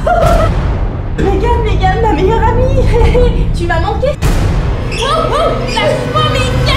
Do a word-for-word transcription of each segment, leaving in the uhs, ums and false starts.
Megan, Megan, ma meilleure amie. Tu m'as manqué. Oh, oh, lâche-moi, Megan.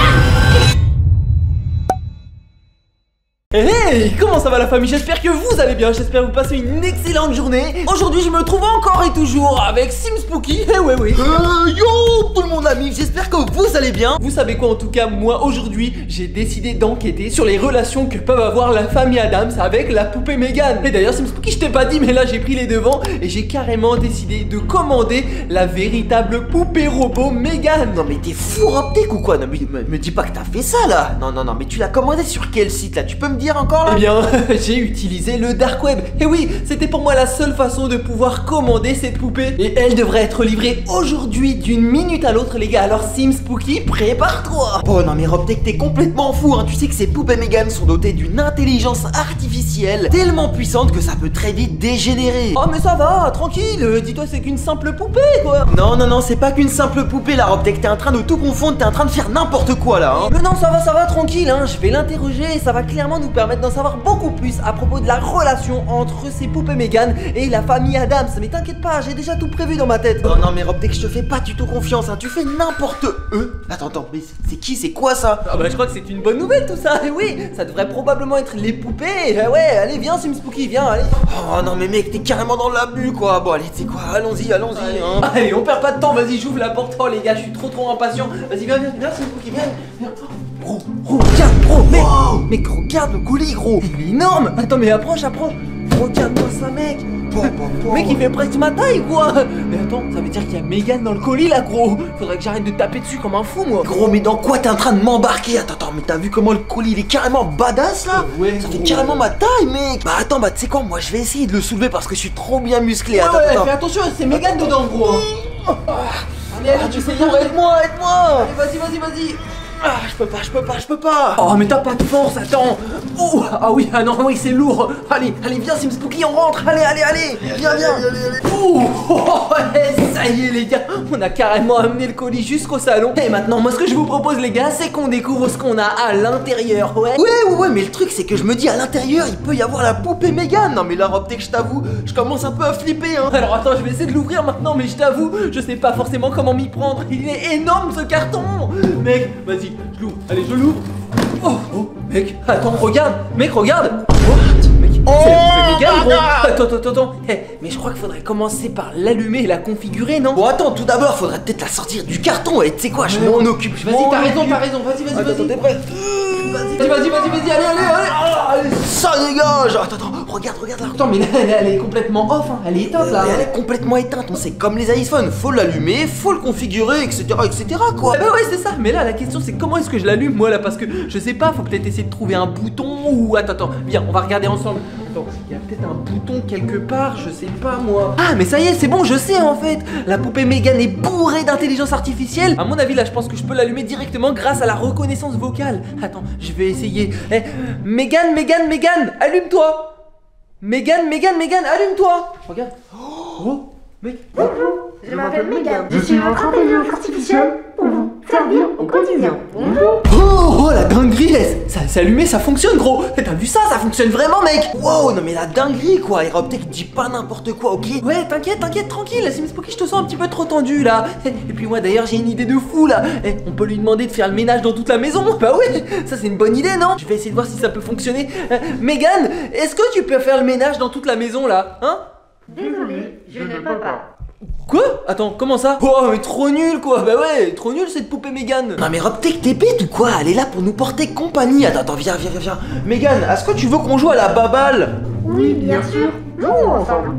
Hey, comment ça va la famille? J'espère que vous allez bien, j'espère que vous passez une excellente journée. Aujourd'hui je me trouve encore et toujours avec SimSpooky. Eh ouais ouais euh, Yo tout le monde ami, j'espère que vous allez bien. Vous savez quoi, en tout cas moi aujourd'hui j'ai décidé d'enquêter sur les relations que peuvent avoir la famille Addams avec la poupée Megan. Et d'ailleurs SimSpooky, je t'ai pas dit mais là j'ai pris les devants et j'ai carrément décidé de commander la véritable poupée robot Megan. Non mais t'es fou optique ou quoi? Non mais me, me dis pas que t'as fait ça là. Non non non mais tu l'as commandé sur quel site là? Tu peux me dire encore là? Eh bien j'ai utilisé le dark web. Et oui, c'était pour moi la seule façon de pouvoir commander cette poupée. Et elle devrait être livrée aujourd'hui d'une minute à l'autre les gars. Alors SimSpooky, prépare-toi. Oh non mais Robtech, t'es complètement fou hein. Tu sais que ces poupées Megan sont dotées d'une intelligence artificielle tellement puissante que ça peut très vite dégénérer. Oh mais ça va, tranquille, dis-toi c'est qu'une simple poupée quoi. Non non non, c'est pas qu'une simple poupée là Robtech. T'es en train de tout confondre, t'es en train de faire n'importe quoi là hein. Mais non ça va, ça va, tranquille hein. Je vais l'interroger et ça va clairement nous permettre d'en savoir beaucoup plus à propos de la relation entre ces poupées Megan et la famille Addams. Mais t'inquiète pas, j'ai déjà tout prévu dans ma tête. Oh non mais Robtech, je te fais pas du tout confiance hein. Tu fais n'importe euh. Attends attends, mais c'est qui, c'est quoi ça? Ah bah je crois que c'est une bonne nouvelle tout ça. Et oui, ça devrait probablement être les poupées. Eh ouais, allez viens SimSpooky, viens, allez. Oh non mais mec, t'es carrément dans l'abus quoi. Bon allez, tu sais quoi, allons-y, allons-y allez. Hein. Allez, on perd pas de temps, vas-y j'ouvre la porte. Oh les gars, je suis trop trop impatient. Vas-y viens, viens, viens SimSpooky, viens, viens. Gros, gros, regarde, gros, mec, wow. Mec, regarde le colis, gros. Il est énorme. Attends, mais approche, approche. Regarde-moi ça, mec. Bon, bon, bon. Mec, il fait presque ma taille, quoi. Mais attends, ça veut dire qu'il y a Megan dans le colis, là, gros. Faudrait que j'arrête de taper dessus comme un fou, moi. Gros, mais dans quoi t'es en train de m'embarquer? Attends, attends, mais t'as vu comment le colis, il est carrément badass, là? Ouais, ça fait gros. carrément ma taille, mec. Bah attends, bah tu sais quoi, moi, je vais essayer de le soulever parce que je suis trop bien musclé. Ouais, attends, ouais, attends. fais attention, c'est Megan dedans, gros. Allez, allez, Ah, tu sais, aide-moi, aide-moi. Allez, vas-y, vas-y, vas-y. Ah, je peux pas, je peux pas, je peux pas. Oh mais t'as pas de force, attends. Oh, ah oui, ah non, oui c'est lourd. Allez, allez, viens SimSpooky, on rentre. Allez, allez, allez, viens, viens. Oh, oh, ouais, ça y est les gars, on a carrément amené le colis jusqu'au salon. Et maintenant, moi ce que je vous propose les gars, c'est qu'on découvre ce qu'on a à l'intérieur, ouais. Ouais, ouais, ouais, mais le truc c'est que je me dis à l'intérieur, il peut y avoir la poupée Megan. Non mais là, Robtech, je t'avoue, je commence un peu à flipper hein. Alors attends, je vais essayer de l'ouvrir maintenant, mais je t'avoue, je sais pas forcément comment m'y prendre. Il est énorme ce carton. Mec, vas-y, je l'ouvre. Allez, je l'ouvre. Oh, oh, mec, attends, regarde. Mec, regarde. What? Mec, oh, c'est la poupée Megan, gros. Attends, attends, attends. Hey, mais je crois qu'il faudrait commencer par l'allumer et la configurer, non? Bon, attends, tout d'abord, faudrait peut-être la sortir du carton. Et tu sais quoi, je m'en occupe. Vas-y, t'as raison, t'as raison. Vas-y, vas-y, vas-y. T'es prêt? Vas-y, vas-y, vas-y, vas-y, allez, allez, allez. Oh, allez. Ça dégage. Attends, attends, regarde, regarde là. Attends, mais là, elle, elle est complètement off, hein. Elle est éteinte là. Elle est complètement éteinte, on sait comme les iPhones, faut l'allumer, faut le configurer, et cetera, et cetera quoi. Ah bah ouais, c'est ça. Mais là, la question c'est comment est-ce que je l'allume moi là, parce que je sais pas, faut peut-être essayer de trouver un bouton ou attends, attends. Viens, on va regarder ensemble. Attends, il y a peut-être un bouton quelque part, je sais pas moi. Ah, mais ça y est, c'est bon, je sais en fait. La poupée Megan est bourrée d'intelligence artificielle. À mon avis, là, je pense que je peux l'allumer directement grâce à la reconnaissance vocale. Attends, je vais essayer. Eh, Megan, Megan, Megan, allume-toi. Megan, Megan, Megan, allume-toi. Regarde. Oh, mec. Bonjour, je m'appelle Megan. Je suis votre intelligence artificielle pour vous servir au quotidien. Bonjour. Oh, oh, la dinguerie, ça s'est allumé, ça fonctionne gros. T'as vu ça, ça fonctionne vraiment mec. Wow, non mais la dinguerie quoi. Et Robtech, dis pas n'importe quoi, ok? Ouais, t'inquiète, t'inquiète, tranquille. SimSpooky, je te sens un petit peu trop tendu là. Et puis moi d'ailleurs, j'ai une idée de fou là. Eh, on peut lui demander de faire le ménage dans toute la maison. Bah ouais, ça c'est une bonne idée, non? Je vais essayer de voir si ça peut fonctionner. euh, Megan, est-ce que tu peux faire le ménage dans toute la maison là? Hein? Désolé, je ne peux pas. Quoi? Attends, comment ça? Oh, mais trop nul quoi. Bah ouais, trop nul cette poupée Megan. Non mais Robtech, t'es bête ou quoi? Elle est là pour nous porter compagnie. Attends, attends, viens, viens, viens, viens. Megan, est-ce que tu veux qu'on joue à la baballe? Oui, bien sûr. Jouons ensemble.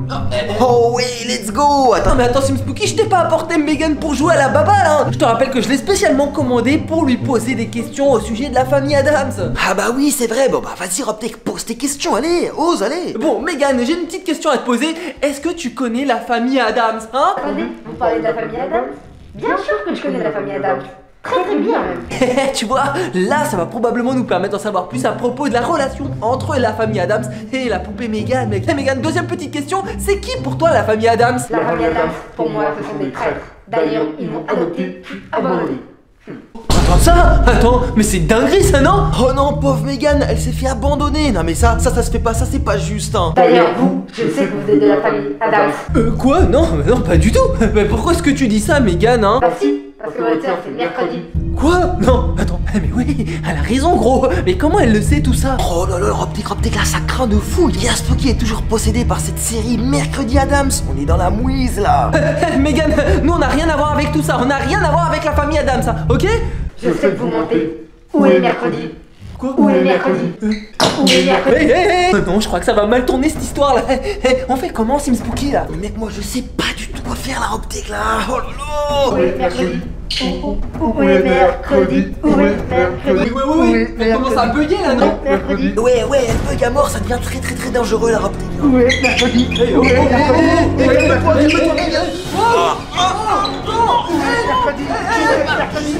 Oh oui, let's go. Attends, Non mais attends SimSpooky, je t'ai pas apporté Megan pour jouer à la baballe hein. Je te rappelle que je l'ai spécialement commandé pour lui poser des questions au sujet de la famille Addams. ah bah oui, c'est vrai. Bon bah vas-y Robtech, pose tes questions, allez, ose, allez. Bon Megan, j'ai une petite question à te poser. Est-ce que tu connais la famille Addams, hein? Attendez, vous parlez de la famille Addams? Bien sûr que je connais la famille Addams. Très très bien même. Tu vois, là ça va probablement nous permettre d'en savoir plus à propos de la relation entre la famille Addams et la poupée Megan. Mec, hey, Megan, deuxième petite question, c'est qui pour toi la famille Addams? La famille Addams, pour moi, ce sont des traîtres. D'ailleurs, ils m'ont adopté puis abandonné. Attends ça, attends, mais c'est dinguerie ça non? Oh non, pauvre Megan, elle s'est fait abandonner. Non mais ça, ça, ça se fait pas, ça c'est pas juste hein. D'ailleurs, vous, je sais que vous êtes de la famille Adams. Euh, quoi? Non, non, pas du tout. Mais pourquoi est-ce que tu dis ça, Megan, hein? Bah si, parce que votre sœur c'est mercredi. Quoi? Non, attends, mais oui, elle a raison gros. Mais comment elle le sait tout ça? Oh là là, Robtech, Robtech, là ça craint de fou. Il y a Spooky est toujours possédé par cette série Mercredi Adams. On est dans la mouise là. Megan, nous on n'a rien à voir avec tout ça. On n'a rien à voir avec la famille Adams, ça, ok? Je sais que vous mentez. Où est mercredi? Quoi? Où est mercredi? Où est mercredi? Hé hé hé! Non, je crois que ça va mal tourner cette histoire là. Hé, hé, on fait comment, Sim Spooky là? Mais mec, moi je sais pas du tout quoi faire la Robtech là. Oh là là. Où est mercredi? Où, où, où est mercredi? Où est mercredi? Oui, oui, oui, oui. Elle commence à bugger là, non? Mercredi. Ouais, ouais, elle bug à mort, ça devient très très très dangereux la Robtech. Où est mercredi? Hé, oh, oh, oh, oh, oh, calme-toi, calme-toi, Megan. Oh, oh, oh, Mercredi. Mercredi.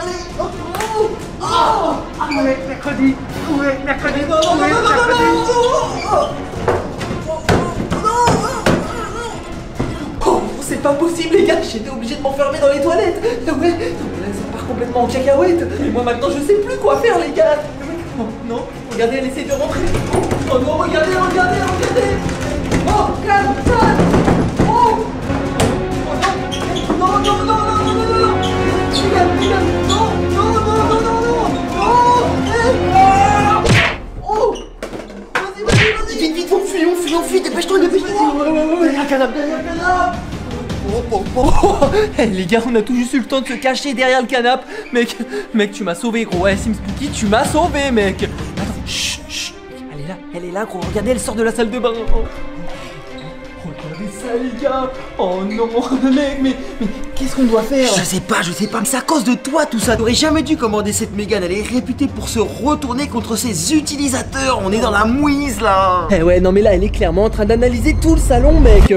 Où est mercredi? Où est mercredi? non, non, non, non, non, non, oh, c'est pas possible les gars, j'étais obligé de m'enfermer dans les toilettes. Ouais, non, mais là ça part complètement en cacahuète. Et moi maintenant je sais plus quoi faire les gars. Non, non, regardez, elle essaie de rentrer. Oh non, regardez, regardez, regardez. Oh, calme, calme. Oh, oh non, non, non, non, non, non, non, non, non. Regarde, regarde, non, non, non, non, non, non, non. Oh, vas-y, vas-y, vas-y. Vite, vite, on fuit, on fuit, on fuit, dépêche-toi, dépêche-toi. Ouais, ouais, ouais, derrière un canapé, derrière un canapé. Oh, oh, oh, oh. Hey, les gars, on a tout juste eu le temps de se cacher derrière le canapé. Mec, mec, tu m'as sauvé, gros. Ouais, Sim Spooky, tu m'as sauvé, mec. Attends, chut, chut. Elle est là, elle est là, gros. Regardez, elle sort de la salle de bain. Oh. Regardez ça, les gars. Oh non, mec, mais, mais qu'est-ce qu'on doit faire? Je sais pas, je sais pas, mais c'est à cause de toi tout ça. T'aurais jamais dû commander cette Megan, elle est réputée pour se retourner contre ses utilisateurs. On est dans la mouise là. Eh ouais, non, mais là, elle est clairement en train d'analyser tout le salon, mec.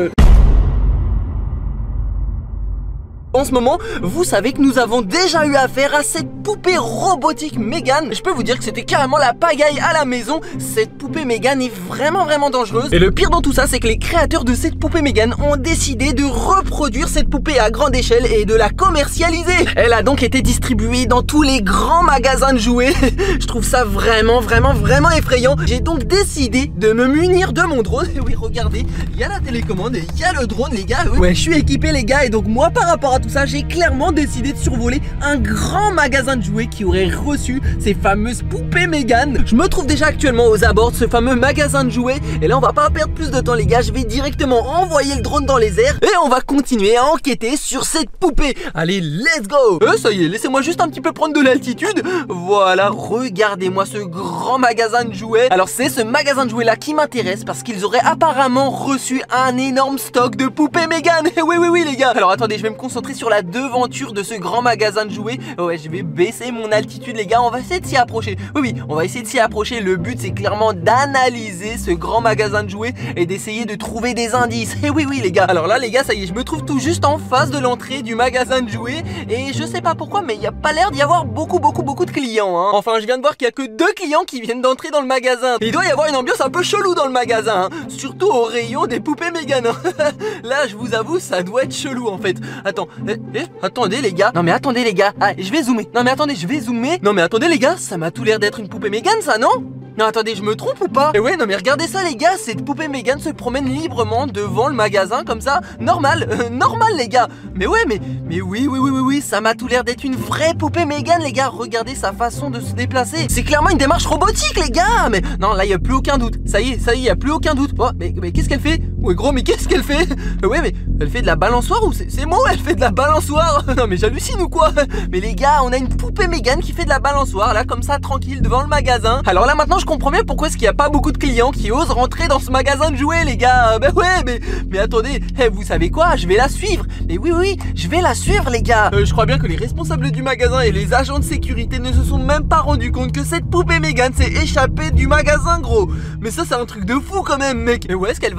En ce moment, vous savez que nous avons déjà eu affaire à cette poupée robotique Megan. Je peux vous dire que c'était carrément la pagaille à la maison. Cette poupée Megan est vraiment vraiment dangereuse. Et le pire dans tout ça, c'est que les créateurs de cette poupée Megan ont décidé de reproduire cette poupée à grande échelle et de la commercialiser. Elle a donc été distribuée dans tous les grands magasins de jouets. Je trouve ça vraiment vraiment vraiment effrayant. J'ai donc décidé de me munir de mon drone. Et oui, regardez, il y a la télécommande et il y a le drone, les gars. Ouais, je suis équipé, les gars. Et donc moi, par rapport à tout ça, j'ai clairement décidé de survoler un grand magasin de jouets qui aurait reçu ces fameuses poupées Megan. Je me trouve déjà actuellement aux abords de ce fameux magasin de jouets. Et là, on va pas perdre plus de temps, les gars. Je vais directement envoyer le drone dans les airs et on va continuer à enquêter sur cette poupée. Allez, let's go. Euh, ça y est, laissez-moi juste un petit peu prendre de l'altitude. Voilà, regardez-moi ce grand magasin de jouets. Alors, c'est ce magasin de jouets là qui m'intéresse parce qu'ils auraient apparemment reçu un énorme stock de poupées Megan. Oui, oui, oui, les gars. Alors, attendez, je vais me concentrer sur la devanture de ce grand magasin de jouets. Ouais, je vais baisser mon altitude, les gars. On va essayer de s'y approcher. Oui, oui, on va essayer de s'y approcher. Le but, c'est clairement d'analyser ce grand magasin de jouets et d'essayer de trouver des indices. Et oui, oui, les gars. Alors là, les gars, ça y est, je me trouve tout juste en face de l'entrée du magasin de jouets. Et je sais pas pourquoi, mais il n'y a pas l'air d'y avoir beaucoup, beaucoup, beaucoup de clients, hein. Enfin, je viens de voir qu'il y a que deux clients qui viennent d'entrer dans le magasin. Il doit y avoir une ambiance un peu chelou dans le magasin, hein. Surtout au rayon des poupées Megan. Là, je vous avoue, ça doit être chelou, en fait. Attends, eh, eh, attendez, les gars. Non, mais attendez, les gars. Ah, je vais zoomer. Non, mais attendez, je vais zoomer. Non, mais attendez, les gars. Ça m'a tout l'air d'être une poupée Megan, ça, non? Non, attendez, je me trompe ou pas? Et ouais, non mais regardez ça, les gars. Cette poupée Megan se promène librement devant le magasin comme ça. Normal, euh, normal, les gars. Mais ouais, mais, mais oui, oui, oui, oui, oui. Ça m'a tout l'air d'être une vraie poupée Megan, les gars. Regardez sa façon de se déplacer. C'est clairement une démarche robotique, les gars. Mais non, là, il n'y a plus aucun doute. Ça y est, ça y est, il n'y a plus aucun doute. Oh, mais, mais qu'est-ce qu'elle fait? Ouais, gros, mais qu'est-ce qu'elle fait? Ouais, mais elle fait de la balançoire ou c'est moi? Elle fait de la balançoire. Non, mais j'hallucine ou quoi? Mais les gars, on a une poupée Megan qui fait de la balançoire, là, comme ça, tranquille, devant le magasin. Alors là, maintenant, je comprends bien pourquoi est-ce qu'il n'y a pas beaucoup de clients qui osent rentrer dans ce magasin de jouets, les gars. Ben ouais, mais, mais attendez, hey, vous savez quoi? Je vais la suivre. Mais oui, oui, je vais la suivre, les gars. Euh, je crois bien que les responsables du magasin et les agents de sécurité ne se sont même pas rendus compte que cette poupée Megan s'est échappée du magasin, gros. Mais ça, c'est un truc de fou quand même, mec. Et où est-ce qu'elle va, là, maintenant?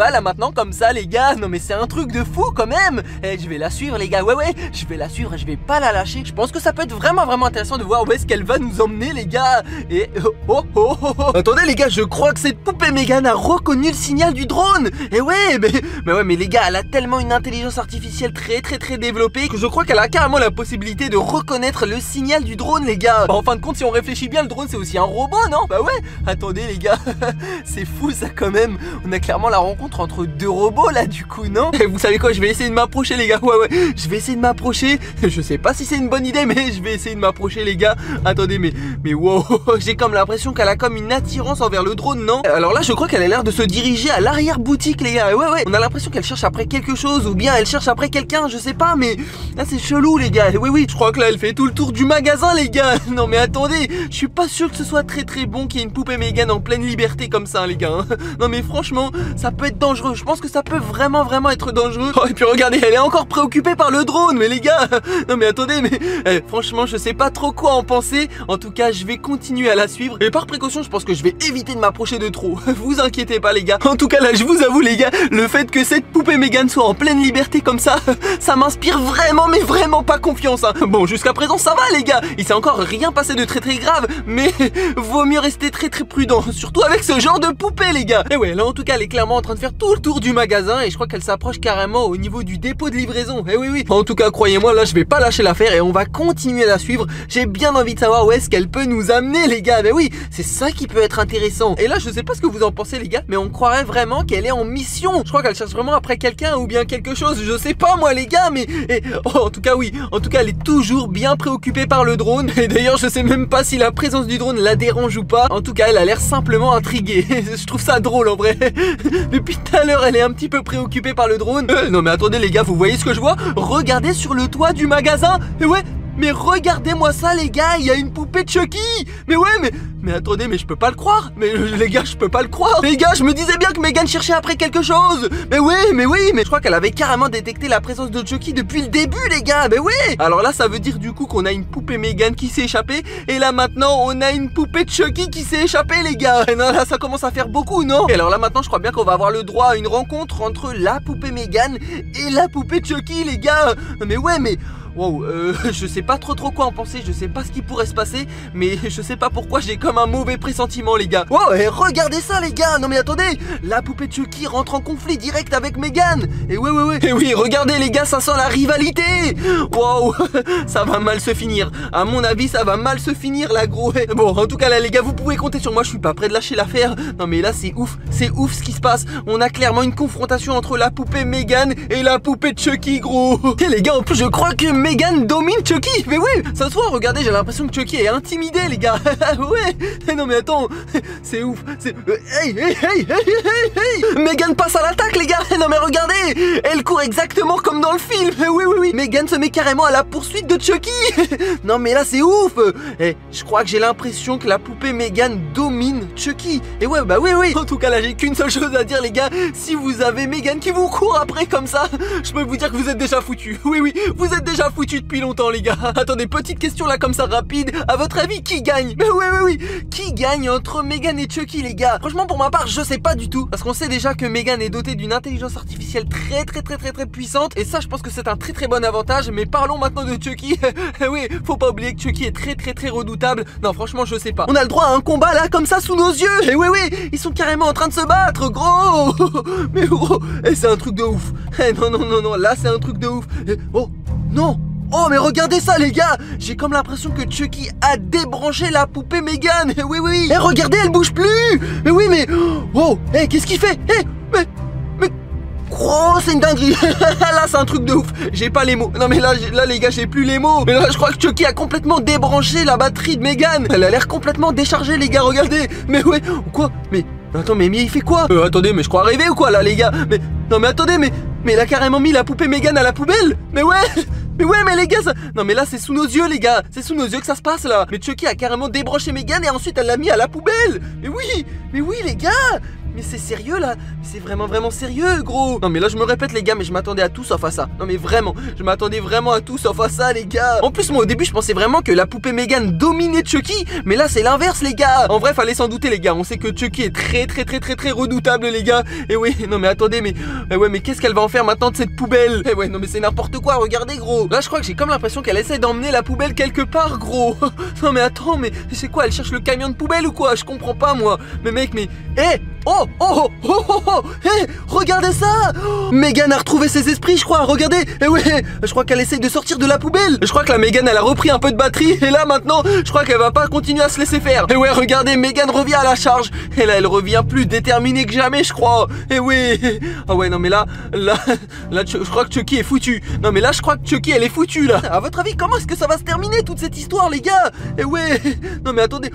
temps comme ça les gars. Non mais c'est un truc de fou quand même. Eh, je vais la suivre les gars, ouais ouais, je vais la suivre et je vais pas la lâcher. Je pense que ça peut être vraiment vraiment intéressant de voir où est-ce qu'elle va nous emmener les gars. Et oh oh oh oh, oh. Attendez les gars, je crois que cette poupée Mégane a reconnu le signal du drone. Et ouais, mais, mais ouais mais les gars, elle a tellement une intelligence artificielle très très très développée que je crois qu'elle a carrément la possibilité de reconnaître le signal du drone les gars. Bah, en fin de compte, si on réfléchit bien, le drone c'est aussi un robot, non? Bah ouais, attendez les gars, c'est fou ça quand même. On a clairement la rencontre entre deux robots là du coup, non? Et vous savez quoi, je vais essayer de m'approcher les gars. Ouais ouais, je vais essayer de m'approcher. Je sais pas si c'est une bonne idée, mais je vais essayer de m'approcher les gars. Attendez, mais mais wow, j'ai comme l'impression qu'elle a comme une attirance envers le drone, non? Alors là je crois qu'elle a l'air de se diriger à l'arrière boutique les gars. Ouais ouais, on a l'impression qu'elle cherche après quelque chose, ou bien elle cherche après quelqu'un, je sais pas, mais là c'est chelou les gars. Oui oui, je crois que là elle fait tout le tour du magasin les gars. Non mais attendez, je suis pas sûr que ce soit très très bon qu'il y ait une poupée Mégane en pleine liberté comme ça les gars. Non mais franchement, ça peut être dangereux. Je pense que ça peut vraiment vraiment être dangereux. Oh, et puis regardez, elle est encore préoccupée par le drone. Mais les gars, non mais attendez, mais eh, franchement je sais pas trop quoi en penser. En tout cas je vais continuer à la suivre. Et par précaution je pense que je vais éviter de m'approcher de trop. Vous inquiétez pas les gars. En tout cas là je vous avoue les gars, le fait que cette poupée Mégane soit en pleine liberté comme ça, ça m'inspire vraiment mais vraiment pas confiance hein. Bon jusqu'à présent ça va les gars, il s'est encore rien passé de très très grave, mais vaut mieux rester très très prudent, surtout avec ce genre de poupée les gars. Et ouais là en tout cas elle est clairement en train de faire tout le tour du magasin et je crois qu'elle s'approche carrément au niveau du dépôt de livraison. Et oui oui, en tout cas croyez-moi là je vais pas lâcher l'affaire et on va continuer à la suivre. J'ai bien envie de savoir où est-ce qu'elle peut nous amener les gars. Mais oui, c'est ça qui peut être intéressant. Et là je sais pas ce que vous en pensez les gars, mais on croirait vraiment qu'elle est en mission. Je crois qu'elle cherche vraiment après quelqu'un ou bien quelque chose, je sais pas moi les gars, mais et, oh, en tout cas oui, en tout cas elle est toujours bien préoccupée par le drone. Et d'ailleurs je sais même pas si la présence du drone la dérange ou pas. En tout cas elle a l'air simplement intriguée. Je trouve ça drôle en vrai. Depuis tout à l'heure elle est un petit peu préoccupée par le drone. euh, Non mais attendez les gars, vous voyez ce que je vois? Regardez sur le toit du magasin. Et ouais, mais regardez-moi ça les gars, il y a une poupée Chucky. Mais ouais mais Mais attendez, mais je peux pas le croire. Mais euh, les gars, je peux pas le croire. Les gars, je me disais bien que Mégane cherchait après quelque chose. Mais oui, mais oui, mais je crois qu'elle avait carrément détecté la présence de Chucky depuis le début, les gars. Mais oui. Alors là, ça veut dire du coup qu'on a une poupée Mégane qui s'est échappée. Et là maintenant, on a une poupée de Chucky qui s'est échappée, les gars. Et non, là, ça commence à faire beaucoup, non? Et alors là maintenant, je crois bien qu'on va avoir le droit à une rencontre entre la poupée Mégane et la poupée de Chucky, les gars. Mais ouais, mais... Wow, euh, je sais pas trop trop quoi en penser, je sais pas ce qui pourrait se passer, mais je sais pas pourquoi j'ai comme un mauvais pressentiment les gars. Wow, et regardez ça les gars, non mais attendez, la poupée de Chucky rentre en conflit direct avec Mégane. Et ouais ouais ouais, et oui, regardez les gars, ça sent la rivalité. Wow, ça va mal se finir, à mon avis ça va mal se finir là gros. Bon, en tout cas là les gars, vous pouvez compter sur moi, je suis pas prêt de lâcher l'affaire. Non mais là c'est ouf, c'est ouf ce qui se passe. On a clairement une confrontation entre la poupée Mégane et la poupée de Chucky gros. Et les gars, en plus je crois que Mégane domine Chucky. Mais oui, ça se voit, regardez, j'ai l'impression que Chucky est intimidé les gars. Ouais, non mais attends, c'est ouf, c'est... Hey, hey, hey, hey, hey, hey. Mégane passe à l'attaque les gars. Non mais regardez, elle court exactement comme dans le film. Oui, oui, oui, Mégane se met carrément à la poursuite de Chucky. Non mais là c'est ouf. Et je crois que j'ai l'impression que la poupée Mégane domine Chucky. Et ouais, bah oui, oui. En tout cas là, j'ai qu'une seule chose à dire les gars, si vous avez Mégane qui vous court après comme ça, je peux vous dire que vous êtes déjà foutus. Oui, oui, vous êtes déjà foutus depuis longtemps les gars. Attendez, petite question là comme ça rapide, à votre avis qui gagne? Mais oui oui oui, qui gagne entre Mégane et Chucky les gars? Franchement pour ma part je sais pas du tout, parce qu'on sait déjà que Mégane est dotée d'une intelligence artificielle très très très très très puissante, et ça je pense que c'est un très très bon avantage. Mais parlons maintenant de Chucky. Oui, faut pas oublier que Chucky est très très très redoutable. Non franchement je sais pas, on a le droit à un combat là comme ça sous nos yeux. Et oui oui, ils sont carrément en train de se battre gros. Mais gros, et c'est un truc de ouf. Eh, non non non non, là c'est un truc de ouf. Et, oh non. Oh mais regardez ça les gars, j'ai comme l'impression que Chucky a débranché la poupée Mégane. Oui oui, et regardez, elle bouge plus. Mais oui mais... Wow, hey, qu'est-ce qu'il fait? Hey, mais... Mais... Oh, c'est une dinguerie. Là c'est un truc de ouf, j'ai pas les mots. Non mais là, là les gars, j'ai plus les mots. Mais là je crois que Chucky a complètement débranché la batterie de Mégane. Elle a l'air complètement déchargée les gars, regardez. Mais ouais, quoi? Mais... Attends, mais, mais il fait quoi? Euh, attendez, mais je crois rêver ou quoi là les gars? Mais... Non mais attendez, mais... Mais il a carrément mis la poupée Mégane à la poubelle. Mais ouais. Mais ouais mais les gars ça... Non mais là c'est sous nos yeux les gars, c'est sous nos yeux que ça se passe là. Mais Chucky a carrément débranché Mégane et ensuite elle l'a mis à la poubelle. Mais oui, mais oui les gars. mais c'est sérieux là? C'est vraiment vraiment sérieux gros. Non mais là je me répète les gars, mais je m'attendais à tout sauf à ça. Non mais vraiment, je m'attendais vraiment à tout sauf à ça les gars. En plus moi au début je pensais vraiment que la poupée Megan dominait Chucky, mais là c'est l'inverse les gars. En vrai fallait s'en douter les gars, on sait que Chucky est très très très très très redoutable les gars. Et oui, non mais attendez, mais eh ouais mais qu'est-ce qu'elle va en faire maintenant de cette poubelle? Eh ouais non mais c'est n'importe quoi, regardez gros. Là je crois que j'ai comme l'impression qu'elle essaie d'emmener la poubelle quelque part gros. Non mais attends, mais c'est quoi, elle cherche le camion de poubelle ou quoi? Je comprends pas moi. Mais mec, mais eh oh oh oh oh oh oh eh regardez ça. oh, Megan a retrouvé ses esprits je crois, regardez. Eh ouais, je crois qu'elle essaye de sortir de la poubelle. Je crois que la Megan elle a repris un peu de batterie. Et là maintenant, je crois qu'elle va pas continuer à se laisser faire. Et ouais, regardez, Megan revient à la charge. Et là elle revient plus déterminée que jamais je crois. Et oui. Ah ouais non mais là, là, là je crois que Chucky est foutu. Non mais là je crois que Chucky elle est foutue là. À votre avis comment est-ce que ça va se terminer toute cette histoire les gars? Et ouais. Non mais attendez.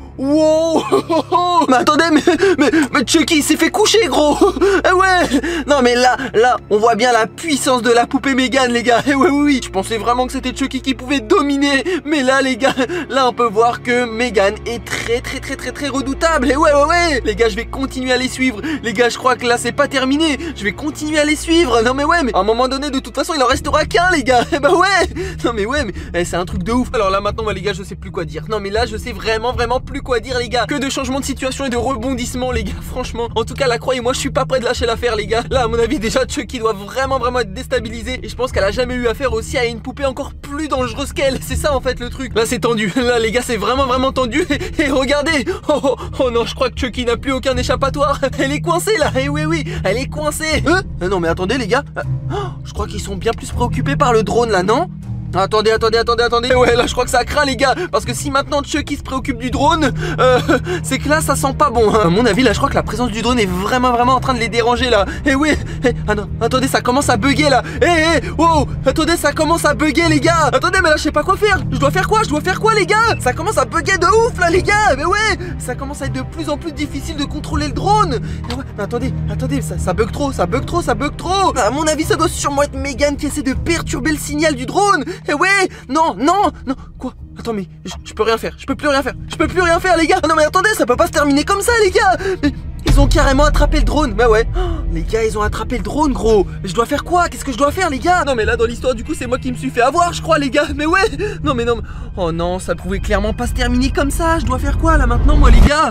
Wow. Mais attendez, mais, mais, mais Chucky s'est fait coucher gros. Eh ouais. Non mais là, là, on voit bien la puissance de la poupée Megan les gars. Eh ouais, oui, oui. Je pensais vraiment que c'était Chucky qui pouvait dominer. Mais là les gars, là on peut voir que Megan est très très très très très redoutable. Et ouais, ouais, ouais. Les gars, je vais continuer à les suivre. Les gars, je crois que là c'est pas terminé. Je vais continuer à les suivre. Non mais ouais, mais à un moment donné, de toute façon, il en restera qu'un les gars. Eh bah ouais. Non mais ouais, mais eh, c'est un truc de ouf. Alors là maintenant, moi les gars, je sais plus quoi dire. Non mais là, je sais vraiment vraiment plus quoi dire les gars. Que de changements de situation et de rebondissements les gars, franchement. En tout cas là croyez-moi, je suis pas prêt de lâcher l'affaire les gars. Là à mon avis déjà Chucky doit vraiment vraiment être déstabilisé. Et je pense qu'elle a jamais eu affaire aussi à une poupée encore plus dangereuse qu'elle. C'est ça en fait le truc. Là c'est tendu, là les gars c'est vraiment vraiment tendu. Et, et regardez, oh, oh, oh non, je crois que Chucky n'a plus aucun échappatoire. Elle est coincée là, et oui oui, elle est coincée. euh Non mais attendez les gars, oh, je crois qu'ils sont bien plus préoccupés par le drone là, non? Attendez, attendez, attendez, attendez. Ouais, là, je crois que ça craint, les gars. Parce que si maintenant Chucky se préoccupe du drone, euh, c'est que là, ça sent pas bon. Hein. À mon avis, là, je crois que la présence du drone est vraiment, vraiment en train de les déranger, là. Eh oui. Eh, ah non, attendez, ça commence à bugger, là. Eh, eh, wow. Attendez, ça commence à bugger, les gars. Attendez, mais là, je sais pas quoi faire. Je dois faire quoi? Je dois faire quoi, les gars? Ça commence à bugger de ouf, là, les gars. Mais ouais, ça commence à être de plus en plus difficile de contrôler le drone. Eh ouais, mais attendez, attendez, ça, ça bug trop, ça bug trop, ça bug trop. À mon avis, ça doit sûrement être Megan qui essaie de perturber le signal du drone. Eh ouais, non, non, non, quoi? Attends, mais je, je peux rien faire, je peux plus rien faire, je peux plus rien faire, les gars. Non, mais attendez, ça peut pas se terminer comme ça, les gars. Mais ils ont carrément attrapé le drone. Bah ouais, oh, les gars, ils ont attrapé le drone, gros. Mais je dois faire quoi? Qu'est-ce que je dois faire, les gars? Non, mais là, dans l'histoire, du coup, c'est moi qui me suis fait avoir, je crois, les gars. Mais ouais, non, mais non, mais... oh non, ça pouvait clairement pas se terminer comme ça. Je dois faire quoi, là, maintenant, moi, les gars?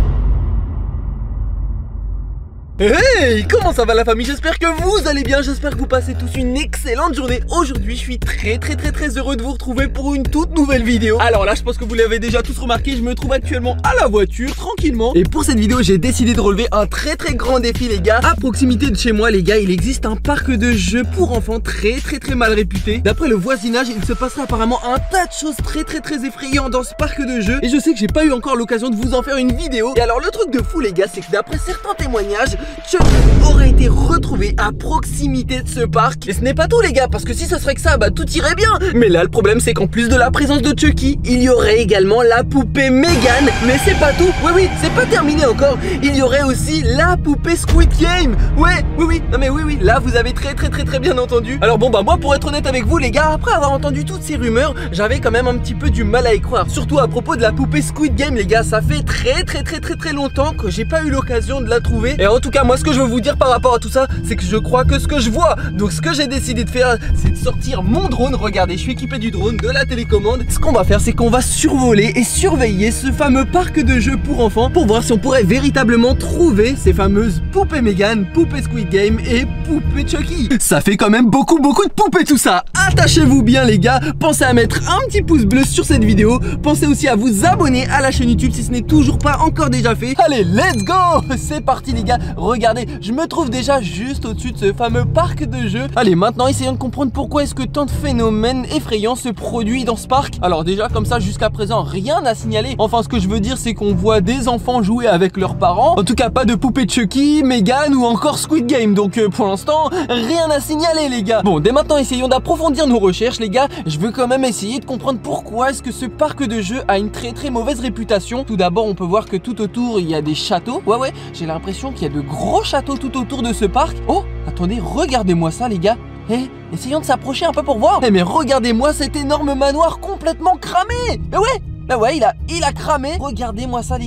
Hey, comment ça va la famille? J'espère que vous allez bien, j'espère que vous passez tous une excellente journée. Aujourd'hui, je suis très très très très heureux de vous retrouver pour une toute nouvelle vidéo. Alors là, je pense que vous l'avez déjà tous remarqué, je me trouve actuellement à la voiture, tranquillement. Et pour cette vidéo, j'ai décidé de relever un très très grand défi, les gars. À proximité de chez moi, les gars, il existe un parc de jeux pour enfants très très très mal réputé. D'après le voisinage, il se passerait apparemment un tas de choses très très très effrayantes dans ce parc de jeux. Et je sais que j'ai pas eu encore l'occasion de vous en faire une vidéo. Et alors le truc de fou, les gars, c'est que d'après certains témoignages, Chucky aurait été retrouvé à proximité de ce parc. Et ce n'est pas tout, les gars, parce que si ce serait que ça, bah tout irait bien. Mais là, le problème, c'est qu'en plus de la présence de Chucky, il y aurait également la poupée Megan. Mais c'est pas tout. Oui, oui, c'est pas terminé encore. Il y aurait aussi la poupée Squid Game. Ouais, oui, oui. Non, mais oui, oui. Là, vous avez très, très, très, très bien entendu. Alors bon, bah moi, pour être honnête avec vous, les gars, après avoir entendu toutes ces rumeurs, j'avais quand même un petit peu du mal à y croire. Surtout à propos de la poupée Squid Game, les gars. Ça fait très, très, très, très, très longtemps que j'ai pas eu l'occasion de la trouver. Et en tout cas, moi, ce que je veux vous dire par rapport à tout ça, c'est que je crois que ce que je vois. Donc ce que j'ai décidé de faire, c'est de sortir mon drone. Regardez, je suis équipé du drone, de la télécommande. Ce qu'on va faire, c'est qu'on va survoler et surveiller ce fameux parc de jeux pour enfants pour voir si on pourrait véritablement trouver ces fameuses poupées Megan, poupées Squid Game et poupées Chucky. Ça fait quand même beaucoup beaucoup de poupées tout ça. Attachez-vous bien, les gars. Pensez à mettre un petit pouce bleu sur cette vidéo. Pensez aussi à vous abonner à la chaîne YouTube si ce n'est toujours pas encore déjà fait. Allez, let's go. C'est parti, les gars. Regardez, je me trouve déjà juste au-dessus de ce fameux parc de jeux. Allez, maintenant essayons de comprendre pourquoi est-ce que tant de phénomènes effrayants se produisent dans ce parc. Alors déjà, comme ça, jusqu'à présent, rien à signaler. Enfin, ce que je veux dire, c'est qu'on voit des enfants jouer avec leurs parents. En tout cas, pas de poupée Chucky, Megan ou encore Squid Game. Donc euh, pour l'instant, rien à signaler, les gars. Bon, dès maintenant, essayons d'approfondir nos recherches, les gars. Je veux quand même essayer de comprendre pourquoi est-ce que ce parc de jeux a une très très mauvaise réputation. Tout d'abord, on peut voir que tout autour, il y a des châteaux. Ouais, ouais, j'ai l'impression qu'il y a de gros châteaux tout autour de ce parc. Oh, attendez, regardez-moi ça, les gars. Eh, hey, essayons de s'approcher un peu pour voir. Eh, mais regardez-moi cet énorme manoir complètement cramé. Mais ouais, bah ouais, il a, il a cramé. Regardez-moi ça, les gars.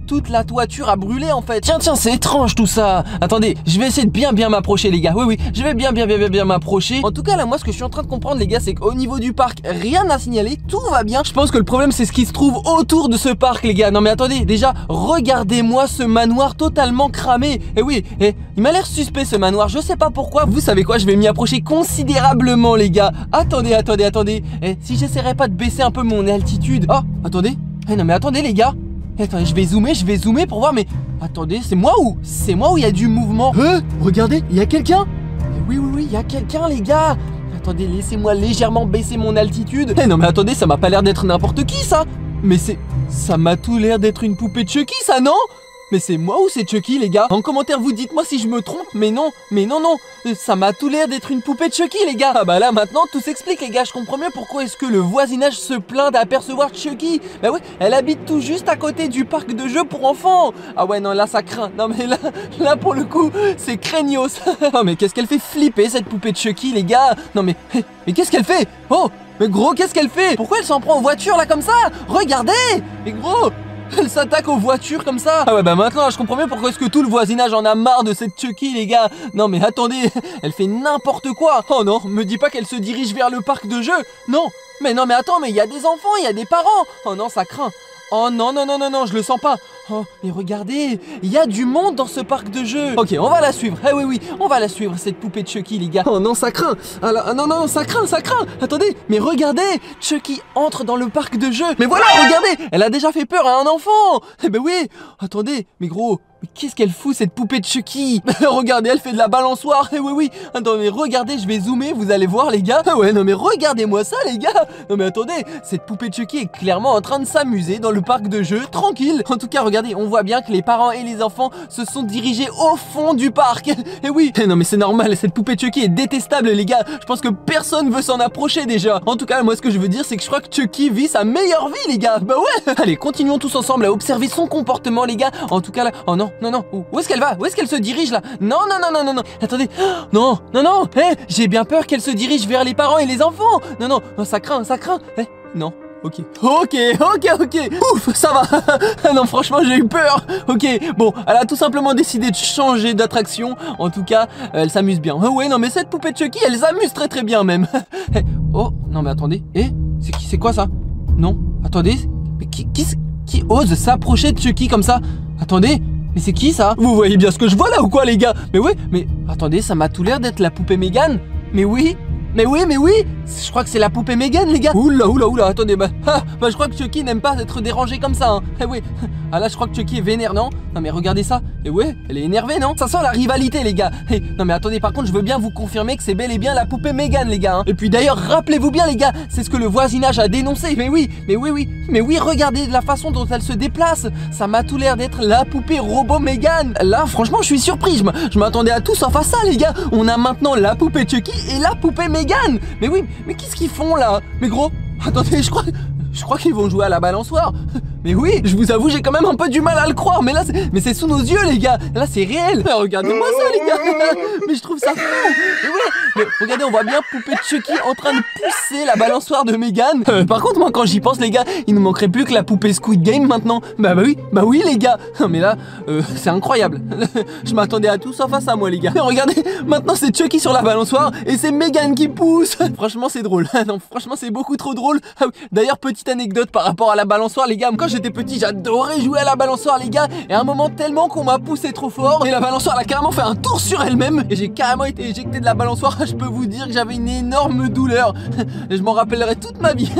toute la toiture a brûlé en fait. Tiens, tiens, c'est étrange tout ça. Attendez, je vais essayer de bien bien m'approcher les gars. Oui, oui, je vais bien bien bien bien bien m'approcher. En tout cas là, moi ce que je suis en train de comprendre les gars, c'est qu'au niveau du parc, rien à signaler, tout va bien. Je pense que le problème c'est ce qui se trouve autour de ce parc les gars. Non mais attendez, déjà, regardez-moi ce manoir totalement cramé. Et oui, et il m'a l'air suspect ce manoir, je sais pas pourquoi. Vous savez quoi, je vais m'y approcher considérablement les gars. Attendez, attendez, attendez. Et si j'essaierais pas de baisser un peu mon altitude. Oh, attendez. Eh non mais attendez les gars. Attendez, je vais zoomer, je vais zoomer pour voir, mais attendez, c'est moi ou c'est moi où il y a du mouvement? Euh, regardez, il y a quelqu'un. Oui, oui, oui, il y a quelqu'un, les gars. Attendez, laissez-moi légèrement baisser mon altitude. Eh non, mais attendez, ça m'a pas l'air d'être n'importe qui, ça. Mais c'est... ça m'a tout l'air d'être une poupée de Chucky, ça, non? Mais c'est moi ou c'est Chucky les gars? En commentaire vous dites-moi si je me trompe. Mais non, mais non non, ça m'a tout l'air d'être une poupée de Chucky les gars. Ah bah là maintenant tout s'explique les gars. Je comprends mieux pourquoi est-ce que le voisinage se plaint d'apercevoir Chucky. Bah ouais, elle habite tout juste à côté du parc de jeux pour enfants. Ah ouais non là ça craint. Non mais là, là pour le coup c'est craignos. Oh mais qu'est-ce qu'elle fait flipper cette poupée de Chucky les gars? Non mais, mais qu'est-ce qu'elle fait? Oh mais gros qu'est-ce qu'elle fait? Pourquoi elle s'en prend aux voitures là comme ça? Regardez. Mais gros, elle s'attaque aux voitures comme ça. Ah ouais bah maintenant je comprends mieux pourquoi est-ce que tout le voisinage en a marre de cette Chucky les gars. Non mais attendez, elle fait n'importe quoi. Oh non, me dis pas qu'elle se dirige vers le parc de jeux. Non, mais non mais attends, mais il y a des enfants, il y a des parents. Oh non ça craint. Oh non non non non non, je le sens pas. Oh mais regardez, il y a du monde dans ce parc de jeux. Ok, on va la suivre. Eh oui oui, on va la suivre cette poupée de Chucky les gars. Oh non ça craint. Alors, ah, non non ça craint, ça craint. Attendez, mais regardez, Chucky entre dans le parc de jeux. Mais voilà, regardez, elle a déjà fait peur à un enfant. Eh ben oui. Attendez, mais gros, mais qu'est-ce qu'elle fout cette poupée de Chucky? Regardez, elle fait de la balançoire. Eh oui oui. Attendez, mais regardez, je vais zoomer, vous allez voir les gars. Ah ouais non mais regardez-moi ça les gars. Non mais attendez, cette poupée de Chucky est clairement en train de s'amuser dans le parc de jeux, tranquille. En tout cas, regardez, on voit bien que les parents et les enfants se sont dirigés au fond du parc. Et oui, non mais c'est normal, cette poupée de Chucky est détestable les gars. Je pense que personne veut s'en approcher déjà. En tout cas, moi ce que je veux dire c'est que je crois que Chucky vit sa meilleure vie les gars. Bah ouais. Allez, continuons tous ensemble à observer son comportement les gars. En tout cas là, oh non, non, non, où est-ce qu'elle va? Où est-ce qu'elle se dirige là? Non, non, non, non, non, non, attendez. Non, non, non, hé, j'ai bien peur qu'elle se dirige vers les parents et les enfants. Non, non, non, ça craint, ça craint. Eh, non. Ok, ok, ok, ok. Ouf, ça va. Non, franchement, j'ai eu peur. Ok, bon, elle a tout simplement décidé de changer d'attraction. En tout cas, elle s'amuse bien. Oh ouais, non, mais cette poupée de Chucky, elle s'amuse très très bien même. Oh, non, mais attendez. Eh, c'est qui, c'est quoi ça? Non, attendez. Mais qui, qui, qui ose s'approcher de Chucky comme ça? Attendez. Mais c'est qui ça? Vous voyez bien ce que je vois là ou quoi les gars? Mais ouais, mais attendez, ça m'a tout l'air d'être la poupée Megan. Mais oui. Mais oui, mais oui, je crois que c'est la poupée Megan, les gars. Oula, oula, oula, attendez, bah, ah, bah je crois que Chucky n'aime pas être dérangé comme ça, hein. Eh oui, ah là, je crois que Chucky est vénère, non? Non, mais regardez ça. Et ouais, elle est énervée, non? Ça sent la rivalité, les gars. Hey, non, mais attendez, par contre, je veux bien vous confirmer que c'est bel et bien la poupée Megan, les gars, hein. Et puis d'ailleurs, rappelez-vous bien, les gars, c'est ce que le voisinage a dénoncé. Mais oui, mais oui, oui, mais oui, regardez la façon dont elle se déplace. Ça m'a tout l'air d'être la poupée robot Megan. Là, franchement, je suis surpris. Je m'attendais à tout sauf à ça, les gars. On a maintenant la poupée Chucky et la poupée Megan. Mais oui, mais qu'est-ce qu'ils font là? Mais gros, attendez, je crois, je crois qu'ils vont jouer à la balançoire. Mais oui, je vous avoue, j'ai quand même un peu du mal à le croire. Mais là, mais c'est sous nos yeux, les gars. Là, c'est réel. Regardez-moi ça, les gars. Mais je trouve ça fou. Mais ouais, mais regardez, on voit bien poupée de Chucky en train de pousser la balançoire de Megan. Euh, par contre, moi, quand j'y pense, les gars, il ne manquerait plus que la poupée Squid Game maintenant. Bah, bah oui, bah oui, les gars. Mais là, euh, c'est incroyable. Je m'attendais à tout sauf à ça, moi, les gars. Mais regardez, maintenant, c'est Chucky sur la balançoire et c'est Megan qui pousse. Franchement, c'est drôle. Non, franchement, c'est beaucoup trop drôle. Ah oui. D'ailleurs, petite anecdote par rapport à la balançoire, les gars. Quand j'étais petit, j'adorais jouer à la balançoire, les gars. Et à un moment, tellement qu'on m'a poussé trop fort, et la balançoire elle a carrément fait un tour sur elle-même. Et j'ai carrément été éjecté de la balançoire. Je peux vous dire que j'avais une énorme douleur. Et je m'en rappellerai toute ma vie.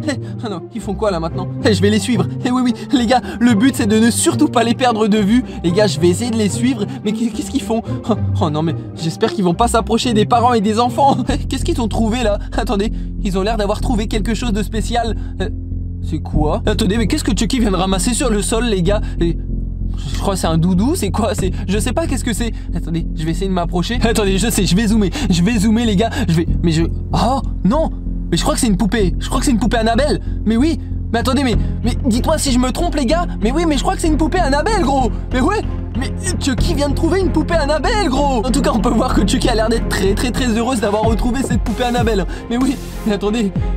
Ah non, ils font quoi là maintenant? Et je vais les suivre. Et oui, oui, les gars, le but c'est de ne surtout pas les perdre de vue. Les gars, je vais essayer de les suivre. Mais qu'est-ce qu'ils font? Oh, oh non, mais j'espère qu'ils vont pas s'approcher des parents et des enfants. Qu'est-ce qu'ils ont trouvé là? Attendez, ils ont l'air d'avoir trouvé quelque chose de spécial. C'est quoi? Attendez, mais qu'est-ce que Chucky vient de ramasser sur le sol, les gars? Et... je crois que c'est un doudou, c'est quoi? C'est... je sais pas qu'est-ce que c'est. Attendez, je vais essayer de m'approcher. Attendez, je sais, je vais zoomer. Je vais zoomer, les gars. Je vais... mais je... oh, non. Mais je crois que c'est une poupée. Je crois que c'est une poupée Annabelle. Mais oui. Mais attendez, mais... mais dites-moi si je me trompe, les gars. Mais oui, mais je crois que c'est une poupée Annabelle, gros. Mais ouais. Mais Chucky vient de trouver une poupée Annabelle, gros. En tout cas, on peut voir que Chucky a l'air d'être très très très heureuse d'avoir retrouvé cette poupée Annabelle. Mais oui, mais attendez, mais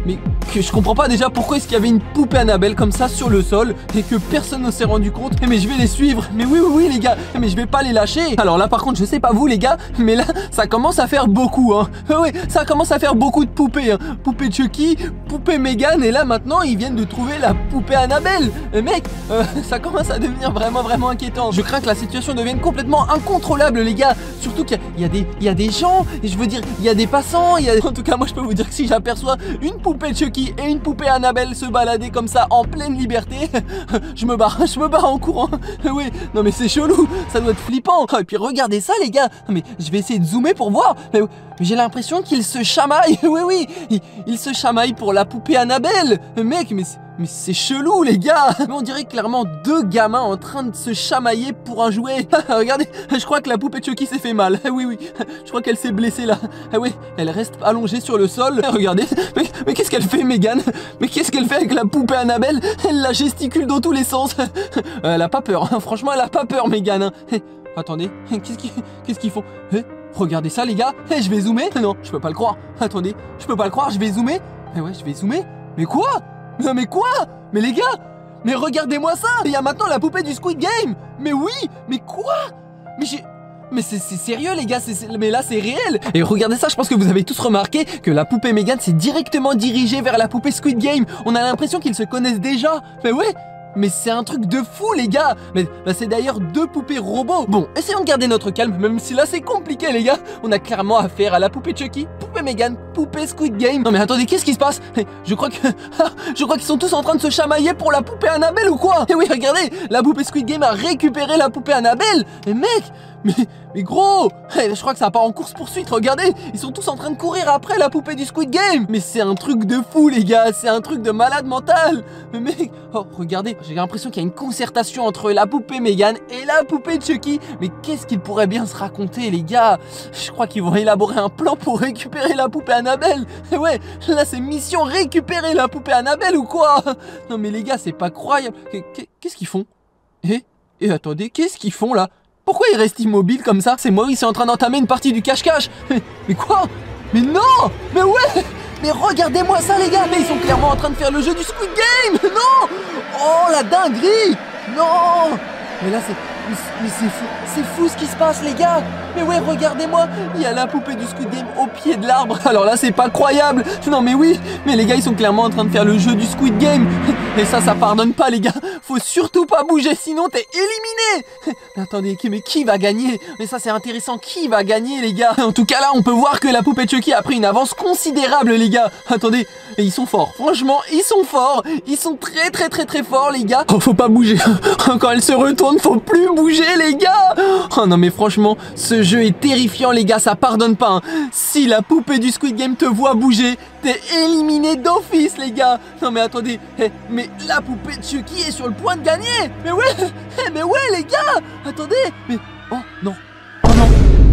que je comprends pas déjà pourquoi est-ce qu'il y avait une poupée Annabelle comme ça sur le sol et que personne ne s'est rendu compte. Mais je vais les suivre. Mais oui, oui, oui, les gars. Mais je vais pas les lâcher. Alors là, par contre, je sais pas vous, les gars, mais là, ça commence à faire beaucoup, hein. Oui, ça commence à faire beaucoup de poupées, hein. Poupée Chucky, poupée Megan, et là, maintenant, ils viennent de trouver la poupée Annabelle. Mais mec, euh, ça commence à devenir vraiment, vraiment inquiétant. Je crains que la situation devienne complètement incontrôlable, les gars. Surtout qu'il y, y a des, il y a des gens, et je veux dire, il y a des passants, il y a... En tout cas, moi, je peux vous dire que si j'aperçois une poupée Chucky et une poupée Annabelle se balader comme ça en pleine liberté, je me barre, je me barre en courant. Oui, non mais c'est chelou, ça doit être flippant. Et puis regardez ça, les gars. Non mais je vais essayer de zoomer pour voir. Mais, mais j'ai l'impression qu'ils se chamaillent. Oui, oui, ils, ils se chamaillent pour la poupée Annabelle. Mec, mais mais c'est chelou, les gars. Mais on dirait clairement deux gamins en train de se chamailler pour un jouet. Regardez, je crois que la poupée Chucky s'est fait mal. Oui, oui, je crois qu'elle s'est blessée là. Ah oui, elle reste allongée sur le sol. Regardez, mais, mais qu'est-ce qu'elle fait, Megan? Mais qu'est-ce qu'elle fait avec la poupée Annabelle? Elle la gesticule dans tous les sens. Elle a pas peur, hein. Franchement, elle a pas peur, Megan. Attendez, qu'est-ce qu'ils qu'est-ce qu'ils font? eh, Regardez ça, les gars. Je vais zoomer. Non, je peux pas le croire. Attendez, je peux pas le croire, je vais zoomer. Eh ouais, je vais zoomer. Mais quoi? Non mais quoi? Mais les gars, mais regardez-moi ça. Il y a maintenant la poupée du Squid Game. Mais oui, mais quoi? Mais j'ai... Mais c'est sérieux, les gars, c'est mais là c'est réel. Et regardez ça, je pense que vous avez tous remarqué que la poupée Megan s'est directement dirigée vers la poupée Squid Game. On a l'impression qu'ils se connaissent déjà. Mais ouais, mais c'est un truc de fou, les gars. Mais bah, c'est d'ailleurs deux poupées robots. Bon, essayons de garder notre calme, même si là c'est compliqué, les gars. On a clairement affaire à la poupée Chucky, poupée Megan, poupée Squid Game. Non mais attendez, qu'est-ce qui se passe? Je crois que... Je crois qu'ils sont tous en train de se chamailler pour la poupée Annabelle ou quoi? Et oui, regardez, la poupée Squid Game a récupéré la poupée Annabelle. Mais mec, mais... Mais gros, je crois que ça part en course-poursuite, regardez. Ils sont tous en train de courir après la poupée du Squid Game. Mais c'est un truc de fou, les gars. C'est un truc de malade mental. Mais mec, oh, regardez, j'ai l'impression qu'il y a une concertation entre la poupée Megan et la poupée Chucky. Mais qu'est-ce qu'ils pourraient bien se raconter, les gars? Je crois qu'ils vont élaborer un plan pour récupérer la poupée Annabelle. Et ouais, là c'est mission récupérer la poupée Annabelle ou quoi? Non mais les gars, c'est pas croyable. Qu'est-ce qu'ils font? Eh, et attendez, qu'est-ce qu'ils font là? Pourquoi il reste immobile comme ça? C'est Maurice est en train d'entamer une partie du cache-cache. Mais, mais quoi? Mais non! Mais ouais! Mais regardez-moi ça, les gars! Mais ils sont clairement en train de faire le jeu du Squid Game! Non! Oh la dinguerie! Non! Mais là c'est... Mais c'est fou, c'est fou ce qui se passe, les gars. Mais ouais, regardez-moi, il y a la poupée du Squid Game au pied de l'arbre. Alors là, c'est pas croyable. Non mais oui, mais les gars, ils sont clairement en train de faire le jeu du Squid Game. Et ça, ça pardonne pas, les gars. Faut surtout pas bouger, sinon t'es éliminé. Mais attendez, mais qui va gagner? Mais ça, c'est intéressant, qui va gagner, les gars? En tout cas, là, on peut voir que la poupée Chucky a pris une avance considérable, les gars. Attendez, et ils sont forts. Franchement, ils sont forts. Ils sont très, très, très, très forts, les gars. Oh, faut pas bouger. Quand elle se retourne, faut plus bouger, les gars. Oh non mais franchement, ce jeu est terrifiant, les gars, ça pardonne pas, hein. Si la poupée du Squid Game te voit bouger, t'es éliminé d'office, les gars. Non mais attendez, hey, mais la poupée de Chucky est sur le point de gagner. Mais ouais, hey, mais ouais, les gars. Attendez, mais... Oh non, oh non,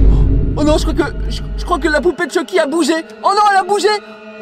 oh non, je crois que... Je, je crois que la poupée de Chucky a bougé. Oh non, elle a bougé.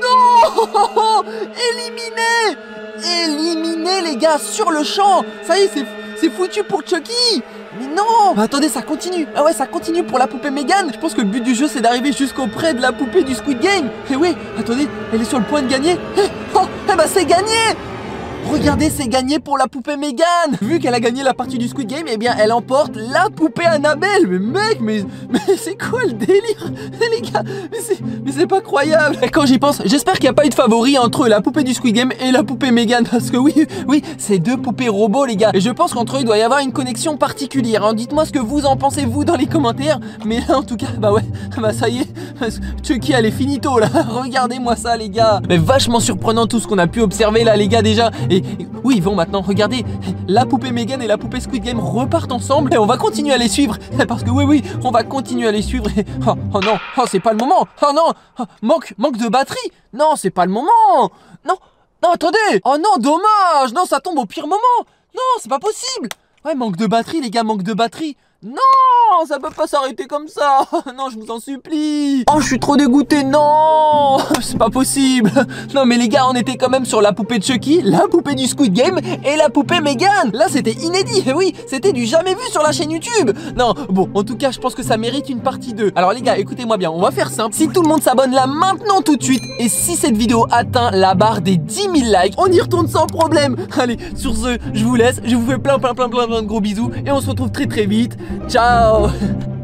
Non. Éliminé. Éliminé, les gars, sur le champ. Ça y est, c'est... C'est foutu pour Chucky. Mais non. Bah, attendez, ça continue. Ah ouais, ça continue pour la poupée Megan. Je pense que le but du jeu, c'est d'arriver jusqu'auprès de la poupée du Squid Game. Et oui, attendez, elle est sur le point de gagner. Eh, oh, eh bah c'est gagné. Regardez, c'est gagné pour la poupée Megan. Vu qu'elle a gagné la partie du Squid Game, eh bien, elle emporte la poupée Annabelle. Mais mec, mais, mais c'est quoi le délire? Les gars, mais c'est pas croyable. Et quand j'y pense, j'espère qu'il n'y a pas eu de favori entre la poupée du Squid Game et la poupée Megan. Parce que oui, oui, c'est deux poupées robots, les gars. Et je pense qu'entre eux, il doit y avoir une connexion particulière, hein. Dites-moi ce que vous en pensez, vous, dans les commentaires. Mais là, en tout cas, bah ouais, bah ça y est, Chucky, elle est finito, là. Regardez-moi ça, les gars. Mais vachement surprenant tout ce qu'on a pu observer, là, les gars, déjà. Et oui, ils vont maintenant, regardez, la poupée Megan et la poupée Squid Game repartent ensemble et on va continuer à les suivre. Parce que oui, oui, on va continuer à les suivre. Et... Oh, oh non, oh, c'est pas le moment. Oh non, oh, manque, manque de batterie. Non, c'est pas le moment. Non, non, attendez. Oh non, dommage. Non, ça tombe au pire moment. Non, c'est pas possible. Ouais, manque de batterie, les gars, manque de batterie. Non, ça peut pas s'arrêter comme ça. Non, je vous en supplie. Oh, je suis trop dégoûté. Non, c'est pas possible. Non, mais les gars, on était quand même sur la poupée de Chucky, la poupée du Squid Game et la poupée Megan. Là, c'était inédit. Oui, c'était du jamais vu sur la chaîne YouTube. Non, bon, en tout cas, je pense que ça mérite une partie deux. Alors les gars, écoutez-moi bien, on va faire simple. Si tout le monde s'abonne là maintenant tout de suite, et si cette vidéo atteint la barre des dix mille likes, on y retourne sans problème. Allez, sur ce, je vous laisse. Je vous fais plein, plein, plein, plein, plein de gros bisous. Et on se retrouve très très vite. Ciao.